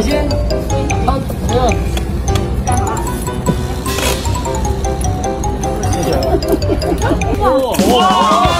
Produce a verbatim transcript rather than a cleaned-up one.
先，好，这个。谢谢。哇哇！